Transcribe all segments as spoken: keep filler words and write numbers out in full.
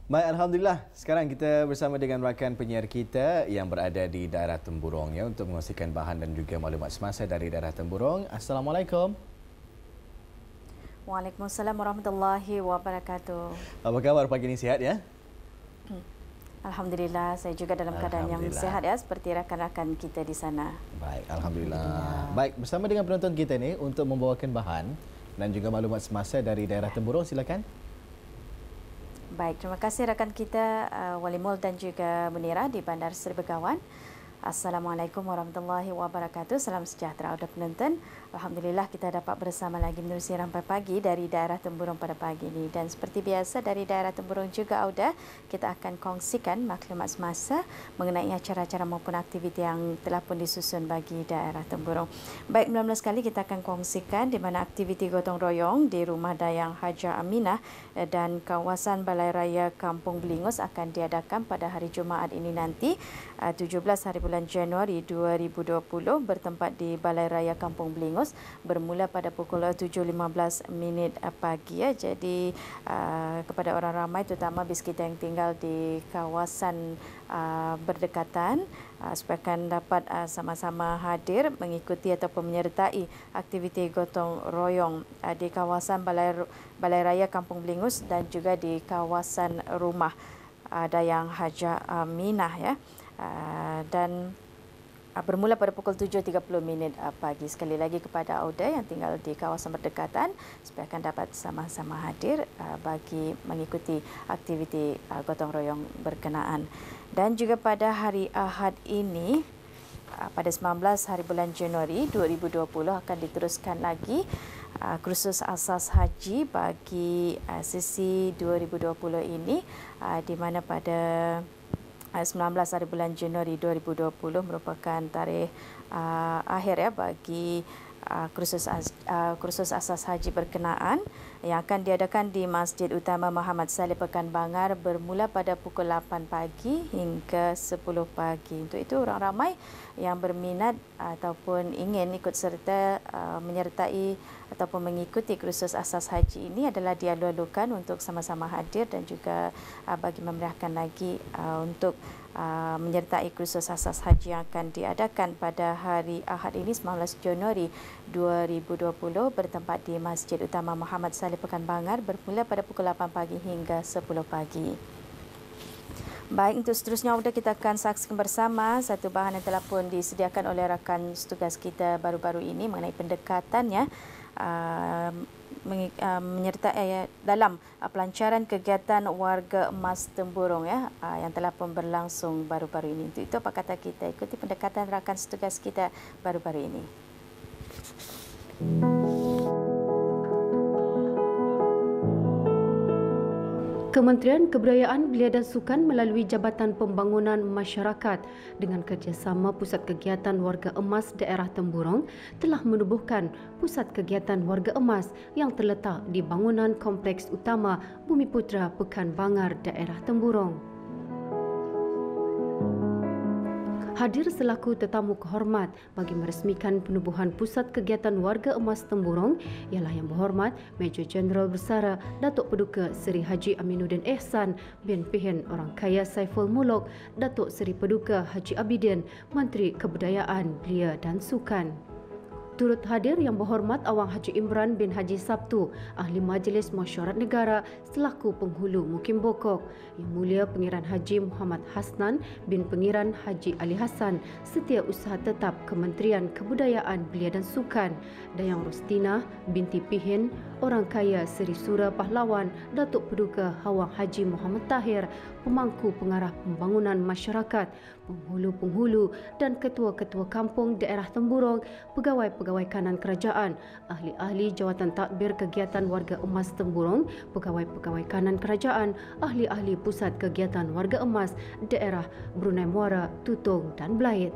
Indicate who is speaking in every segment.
Speaker 1: Baik, Alhamdulillah. Sekarang kita bersama dengan rakan penyiar kita yang berada di daerah Temburong ya, untuk mengkongsikan bahan dan juga maklumat semasa dari daerah Temburong. Assalamualaikum.
Speaker 2: Waalaikumsalam warahmatullahi wabarakatuh.
Speaker 1: Apa khabar pagi ini, sihat ya?
Speaker 2: Alhamdulillah, saya juga dalam keadaan yang sihat ya, seperti rakan-rakan kita di sana.
Speaker 1: Baik, Alhamdulillah. Alhamdulillah. Baik, bersama dengan penonton kita ni untuk membawakan bahan dan juga maklumat semasa dari daerah Temburong, silakan.
Speaker 2: Baik, terima kasih rakan kita uh, Wali Mul dan juga Munira di Bandar Seri Begawan. Assalamualaikum warahmatullahi wabarakatuh. Salam sejahtera kepada penonton. Alhamdulillah kita dapat bersama lagi menerusi rampai pagi dari daerah Temburong pada pagi ini. Dan seperti biasa dari daerah Temburong juga Auda, kita akan kongsikan maklumat semasa mengenai acara-acara maupun aktiviti yang telah pun disusun bagi daerah Temburong. Baik, mula-mula sekali kita akan kongsikan di mana aktiviti gotong royong di Rumah Dayang Haja Aminah dan kawasan Balai Raya Kampung Belingus akan diadakan pada hari Jumaat ini nanti, tujuh belas hari bulan Januari dua ribu dua puluh, bertempat di Balai Raya Kampung Belingus, bermula pada pukul tujuh lima belas minit pagi ya. Jadi uh, kepada orang ramai terutama bis kita yang tinggal di kawasan uh, berdekatan uh, supaya akan dapat uh, sama-sama hadir mengikuti ataupun menyertai aktiviti gotong royong uh, di kawasan Balai Balai Raya Kampung Belingus dan juga di kawasan Rumah uh, Dayang Haja Aminah ya. Uh, dan uh, bermula pada pukul tujuh tiga puluh minit uh, pagi. Sekali lagi kepada Auda yang tinggal di kawasan berdekatan supaya akan dapat sama-sama hadir uh, bagi mengikuti aktiviti uh, gotong royong berkenaan. Dan juga pada hari Ahad ini uh, pada sembilan belas hari bulan Januari dua ribu dua puluh akan diteruskan lagi uh, kursus asas haji bagi uh, sesi dua ribu dua puluh ini, uh, di mana pada sembilan belas hari bulan Januari dua ribu dua puluh merupakan tarikh uh, akhir ya bagi uh, kursus as, uh, kursus asas haji berkenaan yang akan diadakan di Masjid Utama Muhammad Saleh Pekanbanger bermula pada pukul lapan pagi hingga sepuluh pagi. Untuk itu orang ramai yang berminat ataupun ingin ikut serta uh, menyertai ataupun mengikuti kursus asas haji ini adalah dialu-alukan untuk sama-sama hadir dan juga uh, bagi memeriahkan lagi uh, untuk uh, menyertai kursus asas haji yang akan diadakan pada hari Ahad ini sembilan belas Januari dua ribu dua puluh bertempat di Masjid Utama Muhammad Saleh Pekanbanger bermula pada pukul lapan pagi hingga sepuluh pagi. Baik, untuk seterusnya sudah kita akan saksikan bersama satu bahan yang telah pun disediakan oleh rakan tugas kita baru-baru ini mengenai pendekatannya uh, uh, menyertai uh, dalam uh, pelancaran kegiatan Warga Emas Temburong ya, uh, yang telah pun berlangsung baru-baru ini. Untuk itu apa kata kita ikuti pendekatan rakan tugas kita baru-baru ini.
Speaker 3: Kementerian Kebudayaan, Belia dan Sukan melalui Jabatan Pembangunan Masyarakat dengan kerjasama Pusat Kegiatan Warga Emas Daerah Temburong telah menubuhkan Pusat Kegiatan Warga Emas yang terletak di bangunan Kompleks Utama Bumiputra Pekanbanger, Daerah Temburong. Hadir selaku tetamu kehormat bagi meresmikan penubuhan Pusat Kegiatan Warga Emas Temburong ialah Yang Berhormat Major Jeneral Bersara Datuk Paduka Seri Haji Aminuddin Ehsan bin Pihin Orang Kaya Saiful Muluk, Datuk Seri Paduka Haji Abidin, Menteri Kebudayaan, Belia dan Sukan. Turut hadir Yang Berhormat Awang Haji Imran bin Haji Sabtu, Ahli Majlis Mesyuarat Negara selaku Penghulu Mukim Bokok, Yang Mulia Pengiran Haji Muhammad Hasnan bin Pengiran Haji Ali Hassan, Setiausaha Tetap Kementerian Kebudayaan, Belia dan Sukan, Dayang Rostina binti Pihin, Orang Kaya Seri Sura Pahlawan, Datuk Paduka Awang Haji Muhammad Tahir, Pemangku Pengarah Pembangunan Masyarakat, penghulu-penghulu dan ketua-ketua kampung daerah Temburong, pegawai-pegawai kanan kerajaan, ahli-ahli jawatan tadbir kegiatan Warga Emas Temburong, pegawai-pegawai kanan kerajaan, ahli-ahli pusat kegiatan Warga Emas daerah Brunei Muara, Tutong dan Belait.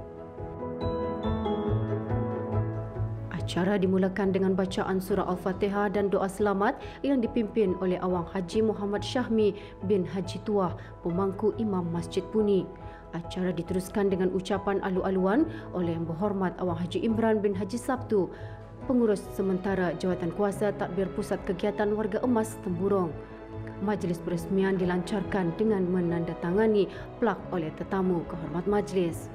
Speaker 3: Acara dimulakan dengan bacaan surah Al-Fatihah dan doa selamat yang dipimpin oleh Awang Haji Muhammad Syahmi bin Haji Tuah, pemangku Imam Masjid Puni. Acara diteruskan dengan ucapan alu-aluan oleh Yang Berhormat Awang Haji Imran bin Haji Sabtu, pengurus sementara Jawatan Kuasa Tadbir Pusat Kegiatan Warga Emas Temburong. Majlis peresmian dilancarkan dengan menandatangani plak oleh tetamu kehormat majlis.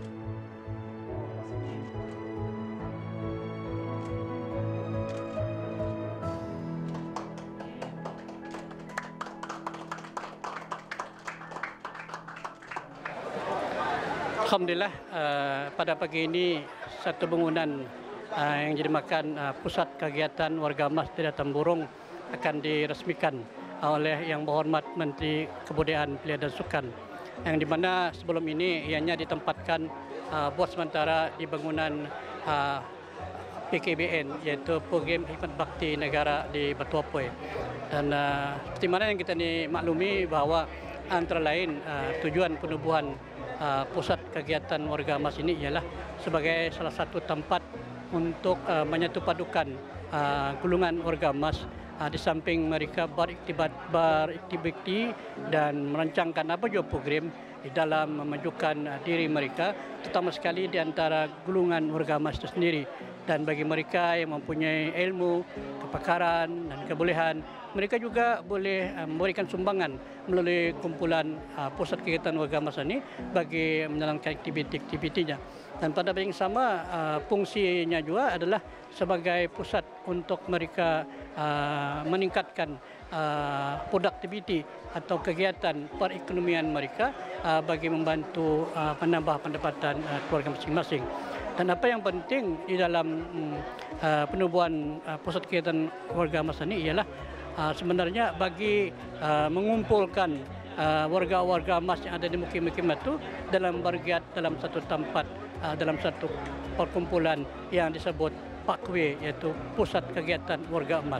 Speaker 4: Alhamdulillah, uh, pada pagi ini satu bangunan uh, yang dinamakan uh, Pusat Kegiatan Warga Emas Daerah Temburong akan diresmikan oleh Yang Berhormat Menteri Kebudayaan Belia dan Sukan, yang di mana sebelum ini ianya ditempatkan uh, buat sementara di bangunan uh, P K B N, iaitu Program Khidmat Bakti Negara di Batu Apoy. Dan uh, seperti mana yang kita dimaklumi bahawa antara lain uh, tujuan penubuhan Uh, pusat kegiatan warga emas ini ialah sebagai salah satu tempat untuk uh, menyatupadukan uh, golongan warga emas uh, di samping mereka beriktibat beraktiviti dan merancangkan apa juga program di dalam memajukan uh, diri mereka, terutama sekali di antara golongan warga emas itu sendiri. Dan bagi mereka yang mempunyai ilmu, kepakaran dan kebolehan, mereka juga boleh uh, memberikan sumbangan melalui kumpulan uh, pusat kegiatan warga emas ini bagi menjalankan aktiviti-aktivitinya. Dan pada yang sama, uh, fungsinya juga adalah sebagai pusat untuk mereka uh, meningkatkan uh, produktiviti atau kegiatan perekonomian mereka uh, bagi membantu uh, menambah pendapatan uh, keluarga masing-masing. Dan apa yang penting di dalam uh, penubuhan uh, pusat kegiatan warga emas ini ialah uh, sebenarnya bagi uh, mengumpulkan uh, warga-warga emas yang ada di mukim-mukim itu dalam bergiat dalam satu tempat, uh, dalam satu perkumpulan yang disebut P A K W, iaitu Pusat Kegiatan Warga Emas.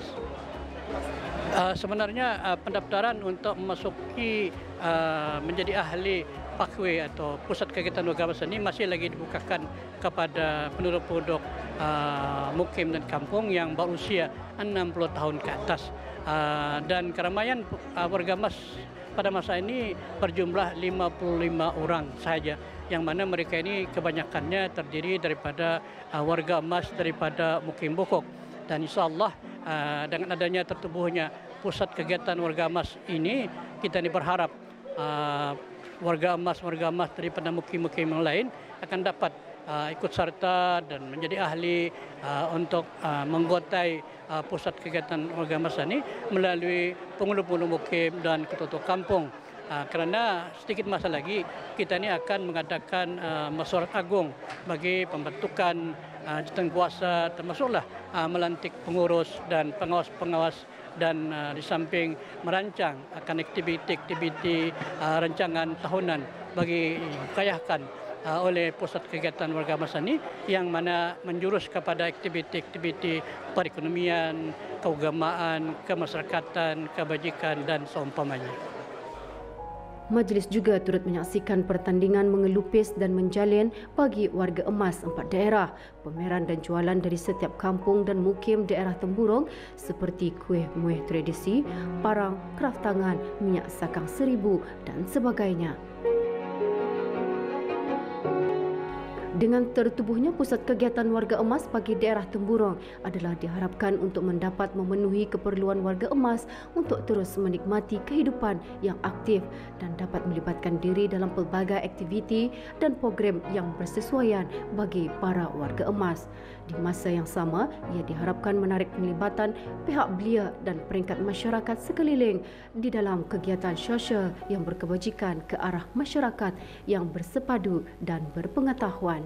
Speaker 4: Uh, sebenarnya uh, pendaftaran untuk memasuki uh, menjadi ahli P A K W atau Pusat Kegiatan Warga Emas ini masih lagi dibukakan kepada penduduk-penduduk uh, mukim dan kampung yang berusia enam puluh tahun ke atas. Uh, dan keramaian uh, warga emas pada masa ini berjumlah lima puluh lima orang sahaja, yang mana mereka ini kebanyakannya terdiri daripada uh, warga emas daripada mukim Bokok. Dan insyaAllah uh, dengan adanya tertubuhnya pusat kegiatan warga emas ini, kita ini berharap uh, warga emas-warga emas daripada mukim-mukim yang lain akan dapat uh, ikut serta dan menjadi ahli uh, untuk uh, menggotai uh, pusat kegiatan warga emas ini melalui penghulu-penghulu mukim dan ketua-ketua kampung. Uh, kerana sedikit masa lagi kita ini akan mengadakan uh, mesyuarat agung bagi pembentukan uh, jawatan kuasa, termasuklah uh, melantik pengurus dan pengawas-pengawas, dan uh, di samping merancang akan aktiviti-aktiviti uh, rancangan tahunan bagi dikayakan uh, oleh pusat kegiatan warga emas ini, yang mana menjurus kepada aktiviti-aktiviti perekonomian, keagamaan, kemasyarakatan, kebajikan dan seumpamanya.
Speaker 3: Majlis juga turut menyaksikan pertandingan mengelupis dan menjalin bagi warga emas empat daerah, pameran dan jualan dari setiap kampung dan mukim daerah Temburong seperti kuih muih tradisi, parang, kraf tangan, minyak sakang seribu dan sebagainya. Dengan tertubuhnya pusat kegiatan warga emas bagi daerah Temburong adalah diharapkan untuk mendapat memenuhi keperluan warga emas untuk terus menikmati kehidupan yang aktif dan dapat melibatkan diri dalam pelbagai aktiviti dan program yang bersesuaian bagi para warga emas. Di masa yang sama, ia diharapkan menarik penglibatan pihak belia dan peringkat masyarakat sekeliling di dalam kegiatan sosial yang berkebajikan ke arah masyarakat yang bersepadu dan berpengetahuan.